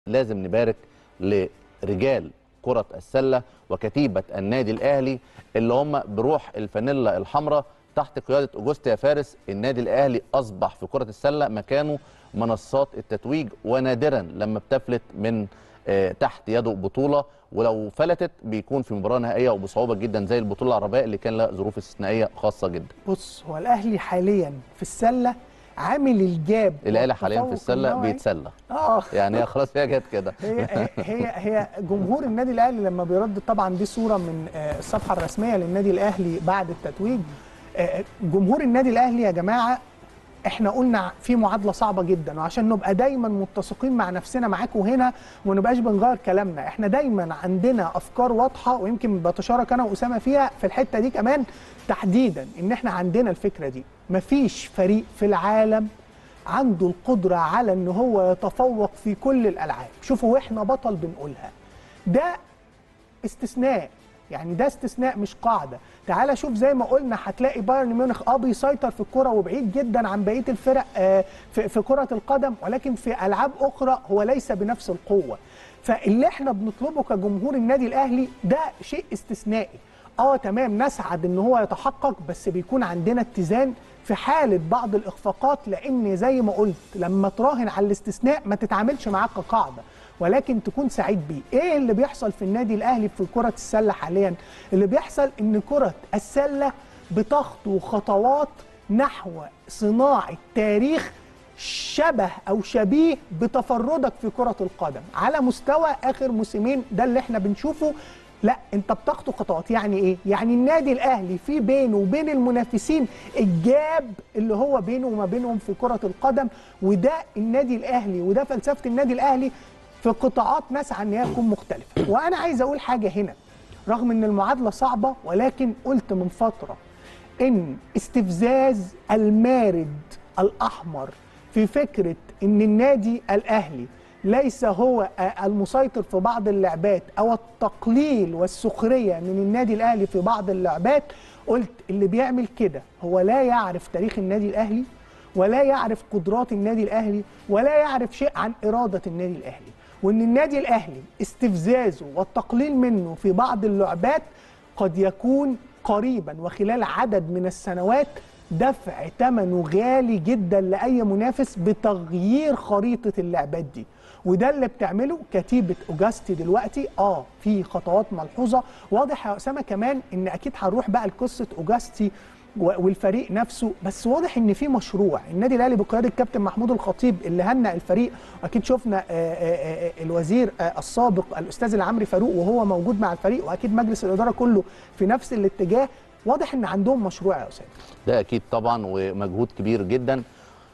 لازم نبارك لرجال كرة السلة وكتيبة النادي الأهلي اللي هم بروح الفانيلا الحمراء تحت قيادة أوجوستيا فارس. النادي الأهلي أصبح في كرة السلة مكانه منصات التتويج، ونادرا لما بتفلت من تحت يده بطولة، ولو فلتت بيكون في مباراة نهائية وبصعوبة جدا زي البطولة العربية اللي كان لها ظروف استثنائية خاصة جدا. بص، هو الأهلي حاليا في السلة عامل الجاب. الأهلي حاليا في السلة بيتسلى. يعني هي خلاص هي جت كده. هي جمهور النادي الأهلي لما بيرد، طبعا دي صورة من الصفحة الرسمية للنادي الأهلي بعد التتويج. جمهور النادي الأهلي يا جماعة، احنا قلنا في معادله صعبه جدا، وعشان نبقى دايما متسقين مع نفسنا معاكم هنا وما نبقاش بنغير كلامنا، احنا دايما عندنا افكار واضحه، ويمكن بتشارك انا واسامه فيها في الحته دي كمان تحديدا، ان احنا عندنا الفكره دي. مفيش فريق في العالم عنده القدره على ان هو يتفوق في كل الالعاب. شوفوا، واحنا بطل بنقولها، ده استثناء، يعني ده استثناء مش قاعده. تعال شوف، زي ما قلنا هتلاقي بايرن ميونخ بيسيطر في الكره وبعيد جدا عن بقيه الفرق في كره القدم، ولكن في العاب اخرى هو ليس بنفس القوه. فاللي احنا بنطلبه كجمهور النادي الاهلي ده شيء استثنائي. تمام، نسعد ان هو يتحقق، بس بيكون عندنا اتزان في حاله بعض الاخفاقات، لان زي ما قلت لما تراهن على الاستثناء ما تتعاملش معاه كقاعده، ولكن تكون سعيد بيه. ايه اللي بيحصل في النادي الاهلي في كرة السلة حاليا؟ اللي بيحصل ان كرة السلة بتخطو خطوات نحو صناعة تاريخ شبه او شبيه بتفردك في كرة القدم على مستوى اخر موسمين. ده اللي احنا بنشوفه. لا، انت بتخطو خطوات. يعني ايه؟ يعني النادي الاهلي في بينه وبين المنافسين الجاب اللي هو بينه وما بينهم في كرة القدم، وده النادي الاهلي، وده فلسفة النادي الاهلي في قطاعات نسعى ان هي تكون مختلفه. وانا عايز اقول حاجه هنا، رغم ان المعادله صعبه، ولكن قلت من فتره ان استفزاز المارد الاحمر في فكره ان النادي الاهلي ليس هو المسيطر في بعض اللعبات، او التقليل والسخريه من النادي الاهلي في بعض اللعبات، قلت اللي بيعمل كده هو لا يعرف تاريخ النادي الاهلي، ولا يعرف قدرات النادي الاهلي، ولا يعرف شيء عن اراده النادي الاهلي. وان النادي الاهلي استفزازه والتقليل منه في بعض اللعبات قد يكون قريبا وخلال عدد من السنوات دفع ثمنه غالي جدا لاي منافس بتغيير خريطه اللعبات دي. وده اللي بتعمله كتيبه اوجاستي دلوقتي. في خطوات ملحوظه. واضح يا اسامه كمان ان اكيد هنروح بقى لقصه اوجاستي والفريق نفسه، بس واضح ان في مشروع. النادي الاهلي بقياده الكابتن محمود الخطيب اللي هنأ الفريق، واكيد شفنا الوزير السابق الاستاذ العمري فاروق وهو موجود مع الفريق، واكيد مجلس الاداره كله في نفس الاتجاه. واضح ان عندهم مشروع يا اسامه. ده اكيد طبعا، ومجهود كبير جدا.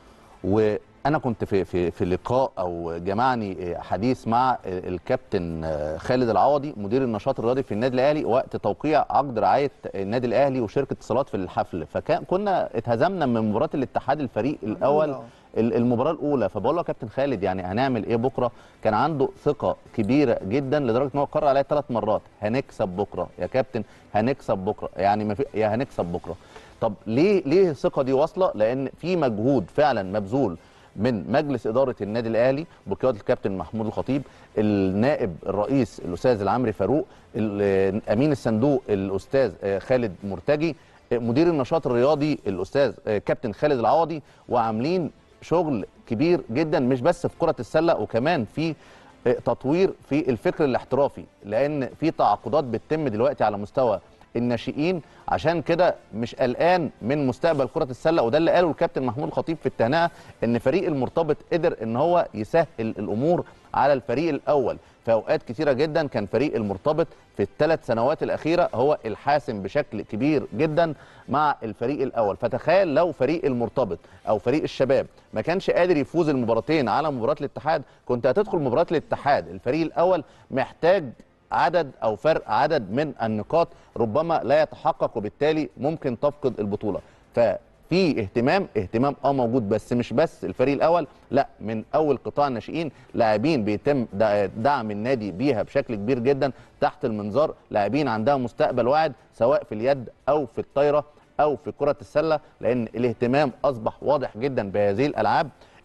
وانا كنت في لقاء او جمعني حديث مع الكابتن خالد العوضي مدير النشاط الرياضي في النادي الاهلي وقت توقيع عقد رعايه النادي الاهلي وشركه اتصالات في الحفل. كنا اتهزمنا من مباراه الاتحاد الفريق الاول، المباراه الاولى. فبقول له يا كابتن خالد، يعني هنعمل ايه بكره؟ كان عنده ثقه كبيره جدا لدرجه ان هو قرر عليها 3 مرات: هنكسب بكره يا كابتن، هنكسب بكره، يعني ما في يا هنكسب بكره. طب ليه الثقه دي واصله؟ لان في مجهود فعلا مبذول من مجلس اداره النادي الاهلي بقياده الكابتن محمود الخطيب، النائب الرئيس الاستاذ العمري فاروق، امين الصندوق الاستاذ خالد مرتجي، مدير النشاط الرياضي الاستاذ كابتن خالد العوضي، وعاملين شغل كبير جدا مش بس في كره السله، وكمان في تطوير في الفكر الاحترافي، لان في تعاقدات بتتم دلوقتي على مستوى الناشئين. عشان كده مش قلقان من مستقبل كرة السلة. وده اللي قاله الكابتن محمود الخطيب في التهنئة، ان فريق المرتبط قدر ان هو يسهل الامور على الفريق الاول. في اوقات كثيرة جدا كان فريق المرتبط في ال3 سنوات الاخيرة هو الحاسم بشكل كبير جدا مع الفريق الاول. فتخيل لو فريق المرتبط او فريق الشباب ما كانش قادر يفوز المباراتين على مباراة الاتحاد، كنت هتدخل مباراة الاتحاد الفريق الاول محتاج عدد او فرق عدد من النقاط ربما لا يتحقق، وبالتالي ممكن تفقد البطوله. ففي اهتمام موجود، بس مش بس الفريق الاول، لا، من اول قطاع الناشئين لاعبين بيتم دعم النادي بيها بشكل كبير جدا تحت المنظار، لاعبين عندها مستقبل واعد سواء في اليد او في الطايره او في كره السله، لان الاهتمام اصبح واضح جدا بهذه الالعاب.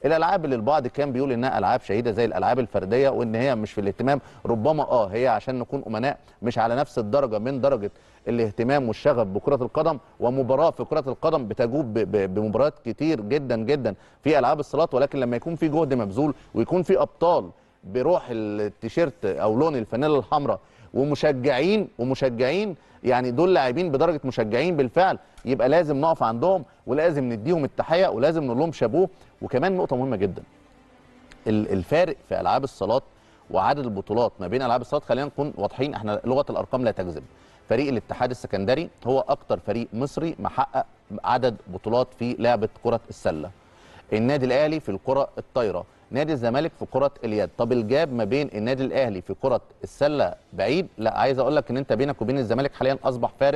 الالعاب اللي البعض كان بيقول انها العاب شهيده زي الالعاب الفرديه وان هي مش في الاهتمام، ربما هي عشان نكون امناء مش على نفس الدرجه من درجه الاهتمام والشغف بكره القدم، ومباراه في كره القدم بتجوب بمباريات كتير جدا جدا في العاب الصالات، ولكن لما يكون في جهد مبذول ويكون في ابطال بروح التيشيرت او لون الفانيلا الحمراء ومشجعين يعني دول لاعبين بدرجه مشجعين بالفعل، يبقى لازم نقف عندهم ولازم نديهم التحيه ولازم نقول لهم شابوه. وكمان نقطه مهمه جدا، الفارق في العاب الصالات وعدد البطولات ما بين العاب الصالات، خلينا نكون واضحين، احنا لغه الارقام لا تكذب. فريق الاتحاد السكندري هو اكتر فريق مصري محقق عدد بطولات في لعبه كره السله. النادي الاهلي في الكره الطايره، نادي الزمالك في كره اليد. طب الجاب ما بين النادي الاهلي في كره السله بعيد؟ لا، عايز اقول لك ان انت بينك وبين الزمالك حاليا اصبح فارق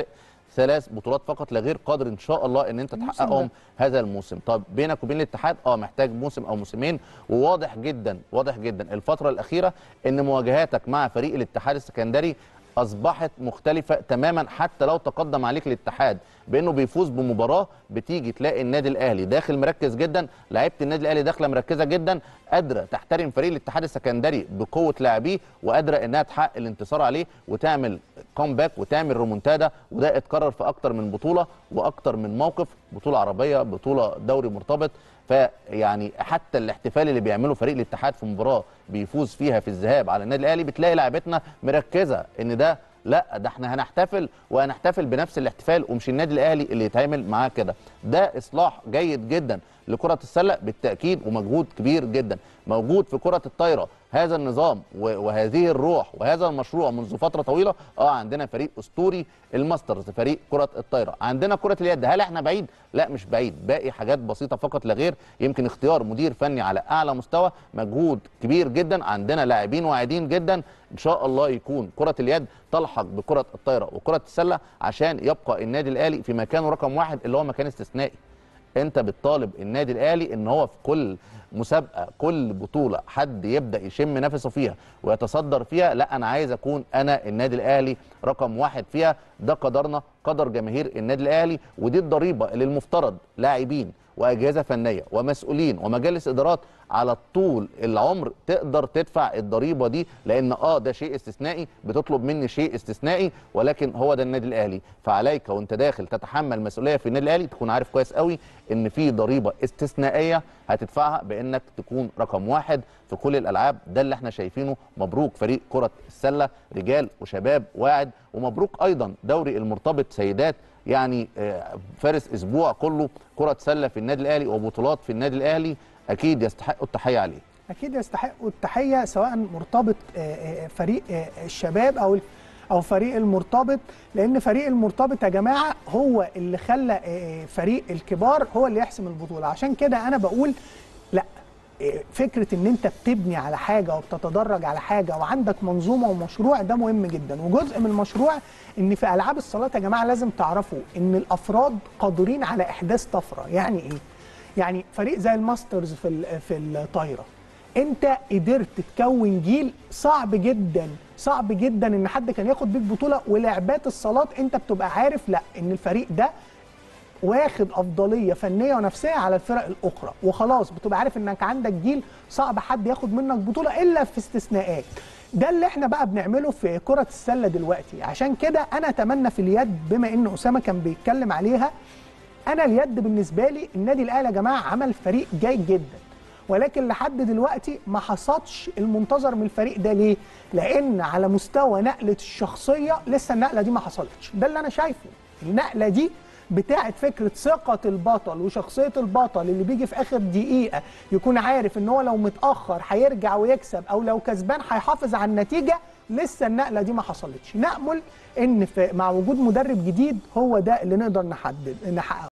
3 بطولات فقط لا غير، قادر ان شاء الله ان انت تحققهم هذا الموسم. طب بينك وبين الاتحاد محتاج موسم او موسمين، وواضح جدا الفتره الاخيره ان مواجهاتك مع فريق الاتحاد السكندري اصبحت مختلفه تماما. حتى لو تقدم عليك الاتحاد بانه بيفوز بمباراه، بتيجي تلاقي النادي الاهلي داخل مركز جدا، لعيبه النادي الاهلي داخله مركزه جدا، قادره تحترم فريق الاتحاد السكندري بقوه لاعبيه، وقادره انها تحقق الانتصار عليه وتعمل كومباك وتعمل رومونتادا. وده اتكرر في اكتر من بطوله واكتر من موقف، بطوله عربيه، بطوله دوري مرتبط. فيعني حتى الاحتفال اللي بيعمله فريق الاتحاد في مباراه بيفوز فيها في الذهاب على النادي الاهلي، بتلاقي لاعبتنا مركزه ان ده لا، ده احنا هنحتفل وهنحتفل بنفس الاحتفال، ومش النادي الاهلي اللي يتعامل معاه كده. ده اصلاح جيد جدا لكره السله بالتاكيد، ومجهود كبير جدا موجود في كره الطايره. هذا النظام وهذه الروح وهذا المشروع منذ فتره طويله. عندنا فريق اسطوري الماسترز، فريق كره الطايره. عندنا كره اليد، هل احنا بعيد؟ لا مش بعيد، باقي حاجات بسيطه فقط لا غير، يمكن اختيار مدير فني على اعلى مستوى، مجهود كبير جدا، عندنا لاعبين واعدين جدا. ان شاء الله يكون كره اليد تلحق بكره الطايره وكره السله عشان يبقى النادي الاهلي في مكانه رقم 1 اللي هو مكان استثنائي. انت بتطالب النادي الاهلي ان هو في كل مسابقه، كل بطوله حد يبدا يشم نفسه فيها ويتصدر فيها، لا انا عايز اكون انا النادي الاهلي رقم 1 فيها. ده قدرنا، قدر جماهير النادي الاهلي، ودي الضريبه اللي المفترض لاعبين واجهزه فنيه ومسؤولين ومجالس ادارات على طول العمر تقدر تدفع الضريبه دي، لان ده شيء استثنائي، بتطلب مني شيء استثنائي، ولكن هو ده النادي الاهلي. فعليك وانت داخل تتحمل مسؤوليه في النادي الاهلي تكون عارف كويس قوي ان في ضريبه استثنائيه هتدفعها بانك تكون رقم 1 في كل الالعاب. ده اللي احنا شايفينه. مبروك فريق كره السله رجال وشباب واعد، ومبروك ايضا دوري المرتبط سيدات، يعني فارس اسبوع كله كره سله في النادي الاهلي وبطولات في النادي الاهلي، اكيد يستحقوا التحيه عليه. اكيد يستحقوا التحيه، سواء مرتبط فريق الشباب او فريق المرتبط، لان فريق المرتبط يا جماعه هو اللي خلى فريق الكبار هو اللي يحسم البطوله. عشان كده انا بقول لا، فكره ان انت بتبني على حاجه وبتتدرج على حاجه وعندك منظومه ومشروع، ده مهم جدا. وجزء من المشروع ان في العاب الصالات يا جماعه لازم تعرفوا ان الافراد قادرين على احداث طفره. يعني ايه؟ يعني فريق زي الماسترز في الطايره، انت قدرت تكون جيل صعب جدا ان حد كان ياخد بيك بطوله. ولعبات الصالات انت بتبقى عارف لا ان الفريق ده واخد افضليه فنيه ونفسيه على الفرق الاخرى، وخلاص بتبقى عارف انك عندك جيل صعب حد ياخد منك بطوله الا في استثناءات. ده اللي احنا بقى بنعمله في كره السله دلوقتي. عشان كده انا اتمنى في اليد، بما ان اسامه كان بيتكلم عليها، انا اليد بالنسبه لي النادي الاهلي يا جماعه عمل فريق جيد جدا، ولكن لحد دلوقتي ما حصدش المنتظر من الفريق ده. ليه؟ لان على مستوى نقله الشخصيه لسه النقله دي ما حصلتش. ده اللي انا شايفه. النقله دي بتاعت فكره ثقه البطل وشخصيه البطل اللي بيجي في اخر دقيقه يكون عارف ان هو لو متاخر هيرجع ويكسب، او لو كسبان هيحافظ على النتيجه. لسه النقله دي ما حصلتش. نأمل ان مع وجود مدرب جديد هو ده اللي نقدر نحققه.